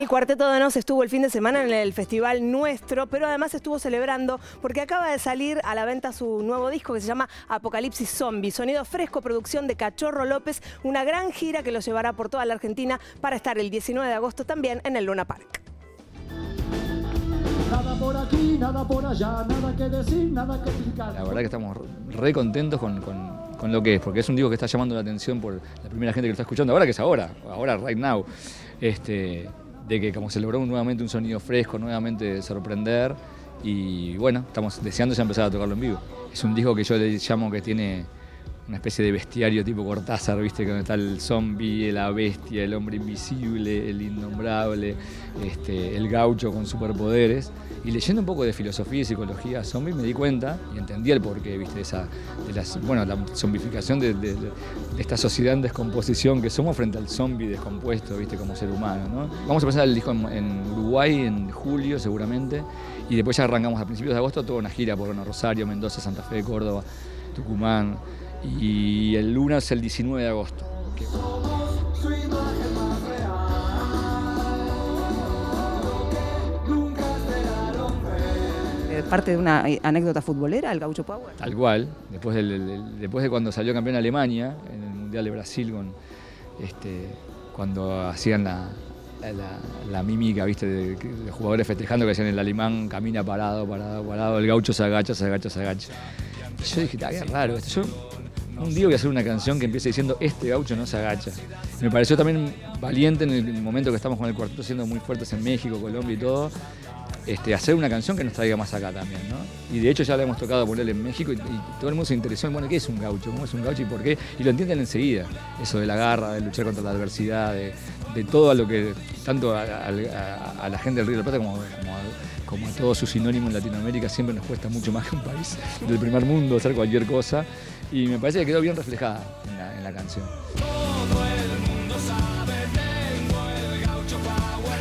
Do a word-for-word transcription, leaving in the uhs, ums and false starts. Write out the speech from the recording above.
El Cuarteto de Nos estuvo el fin de semana en el Festival Nuestro, pero además estuvo celebrando porque acaba de salir a la venta su nuevo disco que se llama Apocalipsis Zombie. Sonido fresco, producción de Cachorro López, una gran gira que los llevará por toda la Argentina para estar el diecinueve de agosto también en el Luna Park. Nada por aquí, nada por allá, nada que decir, nada que explicar. La verdad que estamos re contentos con, con, con lo que es, porque es un disco que está llamando la atención por la primera gente que lo está escuchando, ahora que es ahora, ahora, right now. Este, de que como se logró nuevamente un sonido fresco, nuevamente sorprender, y bueno, estamos deseando ya empezar a tocarlo en vivo. Es un disco que yo le llamo que tiene una especie de bestiario tipo Cortázar, ¿viste? Donde está el zombie, la bestia, el hombre invisible, el innombrable, este, el gaucho con superpoderes. Y leyendo un poco de filosofía y psicología zombie me di cuenta y entendí el porqué, ¿viste? De esa, de las, bueno, la zombificación de, de, de esta sociedad en descomposición que somos frente al zombie descompuesto, ¿viste? Como ser humano, ¿no? Vamos a presentar el disco en, en Uruguay en julio seguramente y después ya arrancamos a principios de agosto toda una gira por bueno, Rosario, Mendoza, Santa Fe, Córdoba, Tucumán. Y el Luna es el diecinueve de agosto. Que... Parte de una anécdota futbolera, el Gaucho Power. Tal cual, después, del, del, después de cuando salió campeón Alemania, en el Mundial de Brasil, con, este, cuando hacían la, la, la mímica, ¿viste? De, de jugadores festejando que decían el alemán camina parado, parado, parado, el gaucho se agacha, se agacha, se agacha. Y yo dije, qué raro esto. Yo, un día voy a hacer una canción que empiece diciendo este gaucho no se agacha. Me pareció también valiente en el momento que estamos con el cuarteto siendo muy fuertes en México, Colombia y todo, este, hacer una canción que nos traiga más acá también, ¿no? Y de hecho ya la hemos tocado por él en México y, y todo el mundo se interesó en, bueno, ¿qué es un gaucho? ¿Cómo es un gaucho y por qué? Y lo entienden enseguida, eso de la garra, de luchar contra la adversidad, de, de todo a lo que, tanto a, a, a, a la gente del Río de la Plata como, como, a, como a todos sus sinónimos en Latinoamérica, siempre nos cuesta mucho más que un país del primer mundo hacer cualquier cosa. Y me parece que quedó bien reflejada en la, en la canción. Todo el mundo sabe.